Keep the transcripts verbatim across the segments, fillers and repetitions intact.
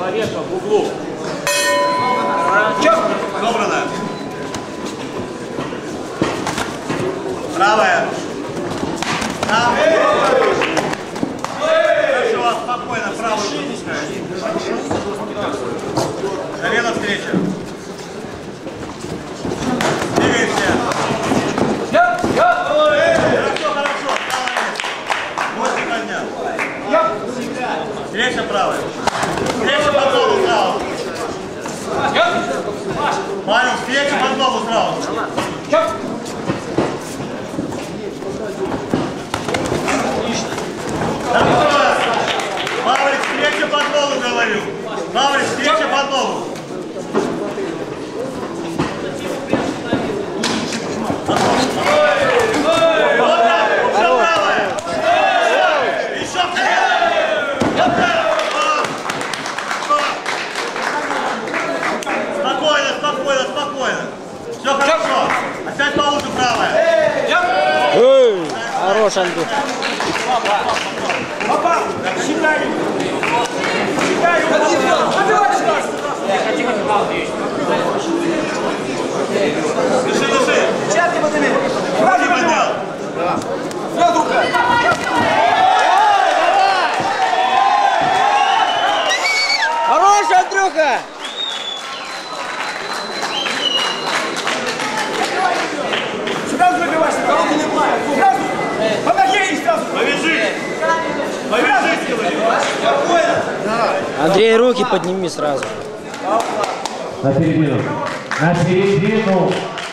Орешка в углу. Собрано. Правая. Правая. Хорошо, спокойно, правую выпускаешь. Колено встреча. Двигаемся. Хорошо, хорошо. Мощно поднял. Встреча правая. Встреча по ногу сразу. Павел, встреча по ногу сразу. Павлик, встреча под ногу, говорю. Павлик, встреча под ногу. Вот так, все правое. Еще вперед. Спокойно, спокойно, спокойно. Все хорошо. Опять по луку правая. Хорош, Андрей. Папа, считай. Считай. Дыши, дыши. Чатки подними. Руки поднял. Все, рука. Хорош, Андрюха! Сразу выбивайся, кого-то не знаю. Сразу. По ноге и сразу. Повяжи. Повяжи, спокойно. Андрей, руки подними сразу. На середину. На середину.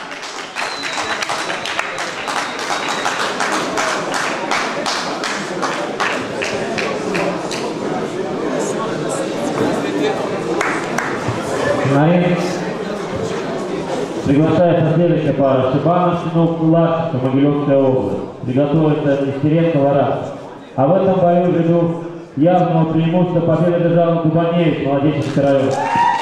На ринг приглашается следующая пара. Шибанов, Синов, Кулачев, Могилевская область. Приготовится Нестеренко, Варас. А в этом бою ввиду явного преимущества победы держал Кубаневич, Молодеченский район.